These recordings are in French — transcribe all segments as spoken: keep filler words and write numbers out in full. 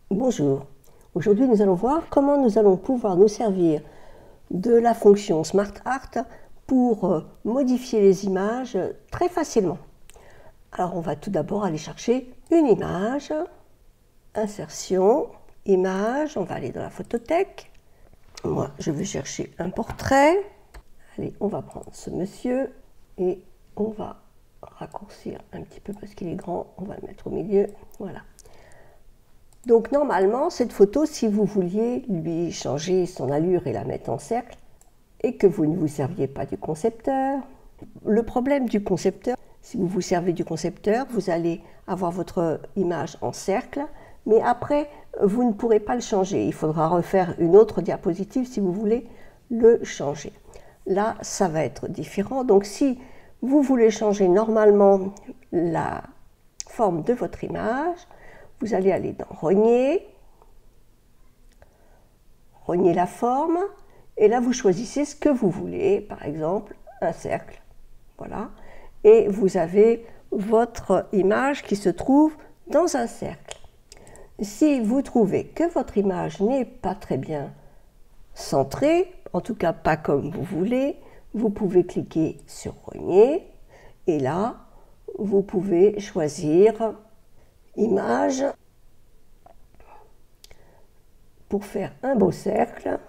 Bonjour, aujourd'hui nous allons voir comment nous allons pouvoir nous servir de la fonction SmartArt pour modifier les images très facilement. Alors on va tout d'abord aller chercher une image, insertion, image, on va aller dans la photothèque. Moi je vais chercher un portrait. Allez, on va prendre ce monsieur et on va raccourcir un petit peu parce qu'il est grand, on va le mettre au milieu, voilà. Donc normalement, cette photo, si vous vouliez lui changer son allure et la mettre en cercle, et que vous ne vous serviez pas du concepteur, le problème du concepteur, si vous vous servez du concepteur, vous allez avoir votre image en cercle, mais après, vous ne pourrez pas le changer. Il faudra refaire une autre diapositive si vous voulez le changer. Là, ça va être différent. Donc si vous voulez changer normalement la forme de votre image, vous allez aller dans Rogner, Rogner la forme, et là vous choisissez ce que vous voulez, par exemple un cercle, voilà, et vous avez votre image qui se trouve dans un cercle. Si vous trouvez que votre image n'est pas très bien centrée, en tout cas pas comme vous voulez, vous pouvez cliquer sur Rogner, et là vous pouvez choisir image pour faire un beau cercle,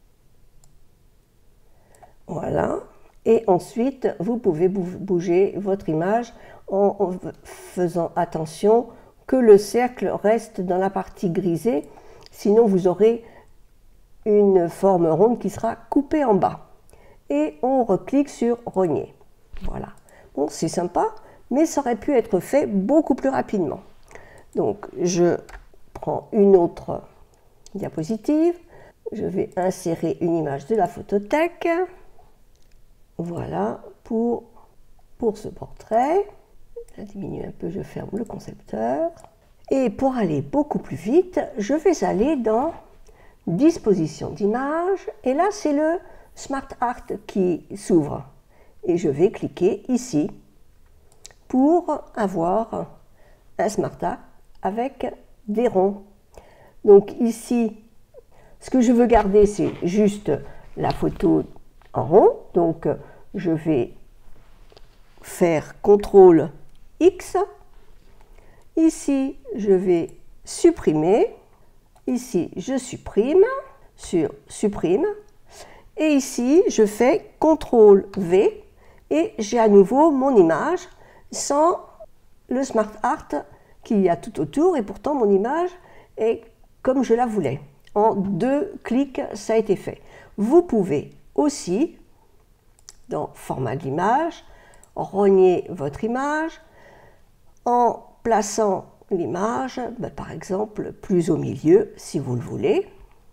voilà, et ensuite vous pouvez bouger votre image en faisant attention que le cercle reste dans la partie grisée, sinon vous aurez une forme ronde qui sera coupée en bas, et on reclique sur Rogner, voilà. Bon, c'est sympa, mais ça aurait pu être fait beaucoup plus rapidement. Donc, je prends une autre diapositive, je vais insérer une image de la photothèque, voilà, pour, pour ce portrait. Je diminue un peu, je ferme le concepteur. Et pour aller beaucoup plus vite, je vais aller dans Disposition d'image, et là, c'est le SmartArt qui s'ouvre. Et je vais cliquer ici pour avoir un SmartArt avec des ronds. Donc ici, ce que je veux garder, c'est juste la photo en rond. Donc je vais faire contrôle X. Ici, je vais supprimer. Ici, je supprime sur supprime. Et ici, je fais contrôle V. Et j'ai à nouveau mon image sans le SmartArt qu'il y a tout autour, et pourtant mon image est comme je la voulais. En deux clics, ça a été fait. Vous pouvez aussi, dans format d'image, rogner votre image en plaçant l'image, ben, par exemple, plus au milieu, si vous le voulez.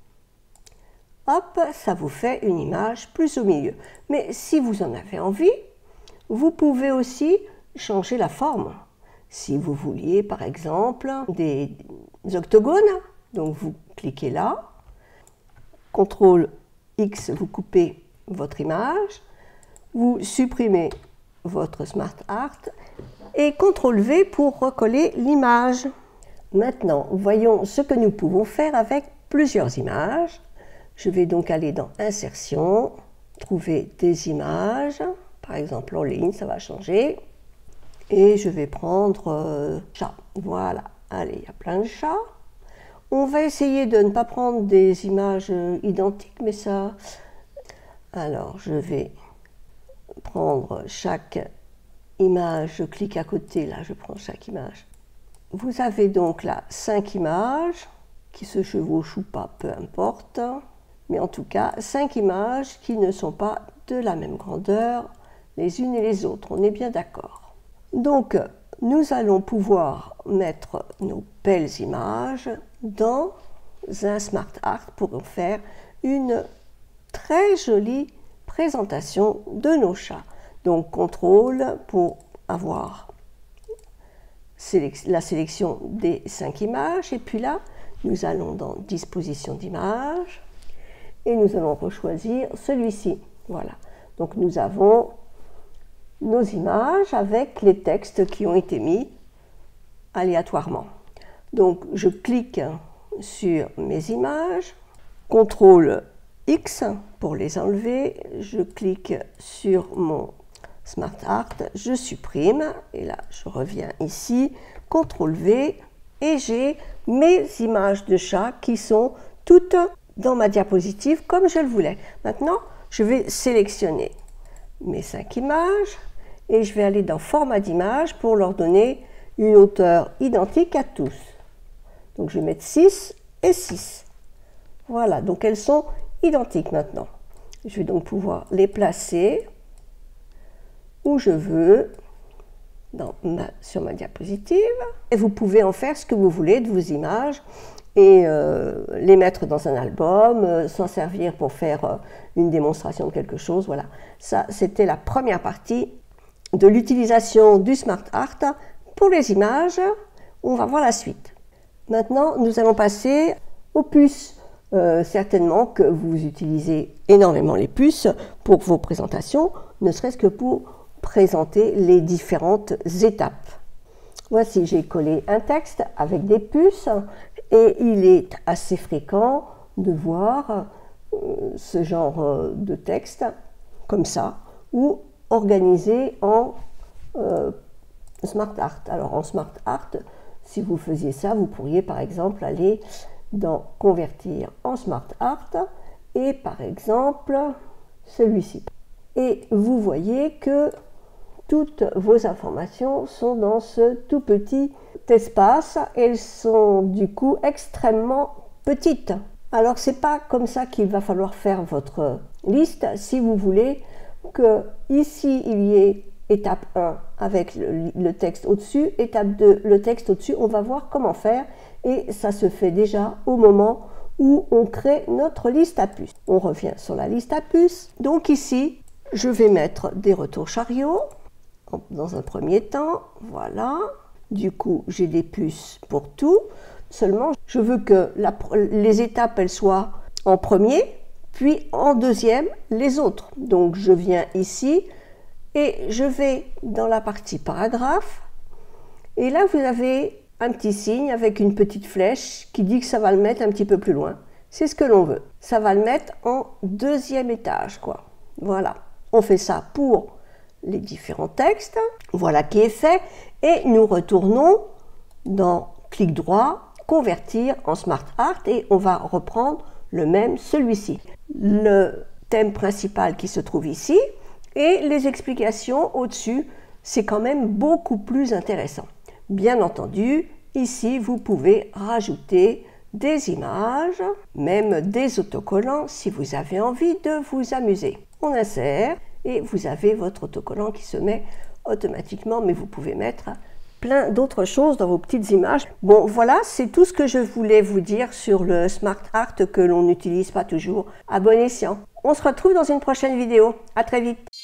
Hop, ça vous fait une image plus au milieu. Mais si vous en avez envie, vous pouvez aussi changer la forme. Si vous vouliez, par exemple, des octogones, donc vous cliquez là, contrôle X, vous coupez votre image, vous supprimez votre SmartArt, et contrôle V pour recoller l'image. Maintenant, voyons ce que nous pouvons faire avec plusieurs images. Je vais donc aller dans Insertion, trouver des images, par exemple en ligne, ça va changer. Et je vais prendre euh, chat. Voilà, allez, il y a plein de chats. On va essayer de ne pas prendre des images identiques, mais ça... Alors, je vais prendre chaque image, je clique à côté, là, je prends chaque image. Vous avez donc là cinq images, qui se chevauchent ou pas, peu importe. Mais en tout cas, cinq images qui ne sont pas de la même grandeur les unes et les autres, on est bien d'accord. Donc, nous allons pouvoir mettre nos belles images dans un SmartArt pour en faire une très jolie présentation de nos chats. Donc, contrôle pour avoir la sélection des cinq images. Et puis là, nous allons dans Disposition d'image et nous allons rechoisir celui-ci. Voilà. Donc, nous avons nos images avec les textes qui ont été mis aléatoirement. Donc je clique sur mes images, contrôle X pour les enlever, je clique sur mon Smart Art, je supprime, et là je reviens ici, contrôle V, et j'ai mes images de chat qui sont toutes dans ma diapositive comme je le voulais. Maintenant, je vais sélectionner mes cinq images et je vais aller dans format d'image pour leur donner une hauteur identique à tous. Donc je vais mettre six et six. Voilà, donc elles sont identiques maintenant. Je vais donc pouvoir les placer où je veux dans ma, sur ma diapositive. Et vous pouvez en faire ce que vous voulez de vos images et euh, les mettre dans un album, euh, s'en servir pour faire euh, une démonstration de quelque chose. Voilà, ça c'était la première partie de l'utilisation du Smart Art pour les images. On va voir la suite. Maintenant, nous allons passer aux puces. Euh, certainement que vous utilisez énormément les puces pour vos présentations, ne serait-ce que pour présenter les différentes étapes. Voici, j'ai collé un texte avec des puces et il est assez fréquent de voir euh, ce genre de texte comme ça ou organisé en euh, Smart Art. Alors en Smart Art, si vous faisiez ça, vous pourriez par exemple aller dans Convertir en Smart Art et par exemple celui-ci. Et vous voyez que toutes vos informations sont dans ce tout petit espace. Elles sont du coup extrêmement petites. Alors c'est pas comme ça qu'il va falloir faire votre liste. Si vous voulez que ici il y ait étape un avec le, le texte au-dessus, étape deux le texte au-dessus, on va voir comment faire. Et ça se fait déjà au moment où on crée notre liste à puces. On revient sur la liste à puces. Donc ici, je vais mettre des retours chariots dans un premier temps. Voilà. Du coup, j'ai des puces pour tout. Seulement, je veux que la, les étapes elles soient en premier, puis en deuxième, les autres. Donc, je viens ici et je vais dans la partie paragraphe. Et là, vous avez un petit signe avec une petite flèche qui dit que ça va le mettre un petit peu plus loin. C'est ce que l'on veut. Ça va le mettre en deuxième étage, quoi. Voilà. On fait ça pour les différents textes. Voilà qui est fait. Et nous retournons dans clic droit, convertir en Smart Art et on va reprendre le même, celui-ci. Le thème principal qui se trouve ici et les explications au-dessus, c'est quand même beaucoup plus intéressant. Bien entendu, ici, vous pouvez rajouter des images, même des autocollants si vous avez envie de vous amuser. On insère et vous avez votre autocollant qui se met automatiquement, mais vous pouvez mettre plein d'autres choses dans vos petites images. Bon, voilà, c'est tout ce que je voulais vous dire sur le Smart Art que l'on n'utilise pas toujours à bon escient. On se retrouve dans une prochaine vidéo. À très vite.